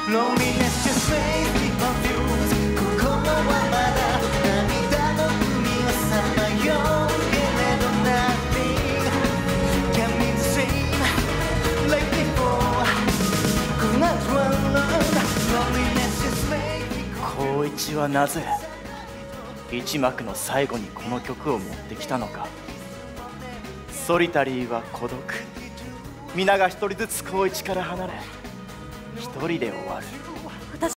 Loneliness just makes me confused 心はまだ涙の海をさまようけれど Nothing can be the same like before Not one love Loneliness just makes me confused 光一はなぜ一幕の最後にこの曲を持ってきたのか。ソリタリーは孤独、皆が一人ずつ光一から離れ一人で終わる。